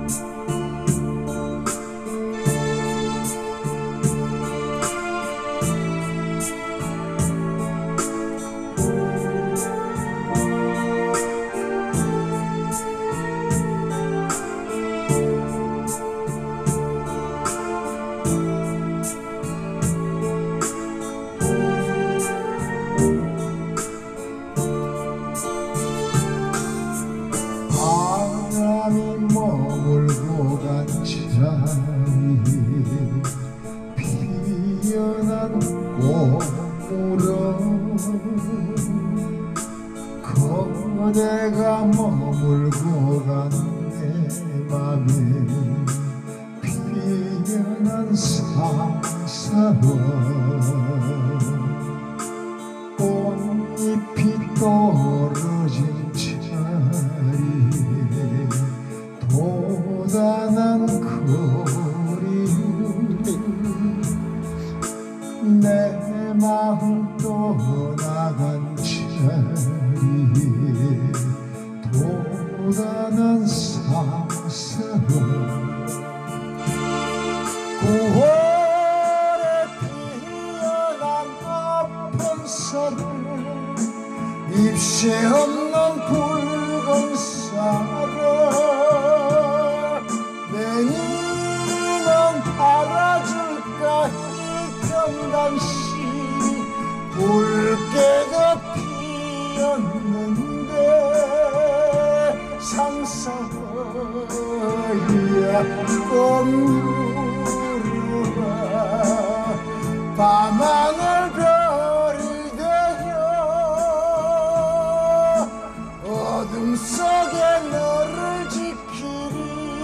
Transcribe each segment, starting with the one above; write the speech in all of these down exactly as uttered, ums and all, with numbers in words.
머물고 간 자리 피어난 꽃무럭 그대가 머물고 간 내 맘에 피어난 상사와 꽃잎이 떨어진 자리에 고단한 거리를 내 마음 떠나간 자리에 고단한 상사와 구월에 피어난 아픈 사랑 입새 없는 붉은 사랑 내니는 알아줄까 일편단시 붉게도 피었는데 상사야 꽃무르가 밤하늘 별이 되어 어둠 속에 너를 지키리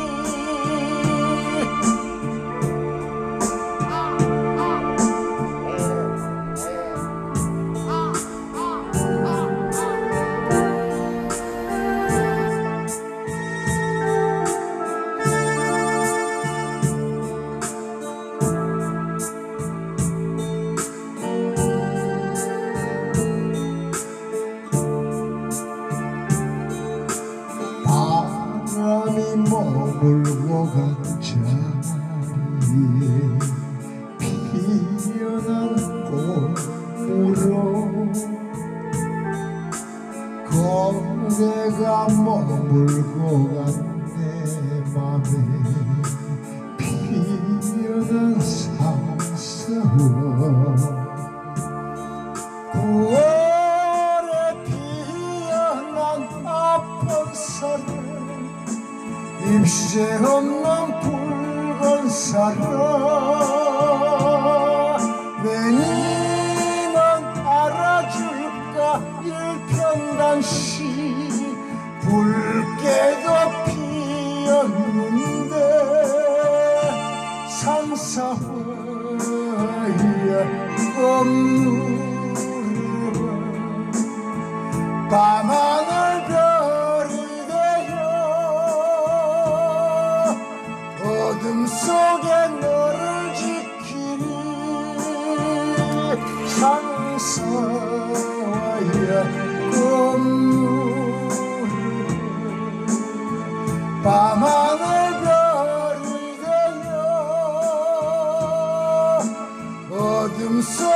바람이 머물고 간 자리에 피어난 꽃무럭 그대가 머물고 간 내 맘에 피어난 상사와 구월에 피어난 아픈 사랑 입새 없는 붉은 사랑 내니는 알아줄까 일편단시 붉게도 피었는데 상사와의 꽃무르가 밤하늘 별이 되어 어둠 속에 너를 지키리 상사와의 꽃무르가 밤하늘 별이 되어 어둠 속에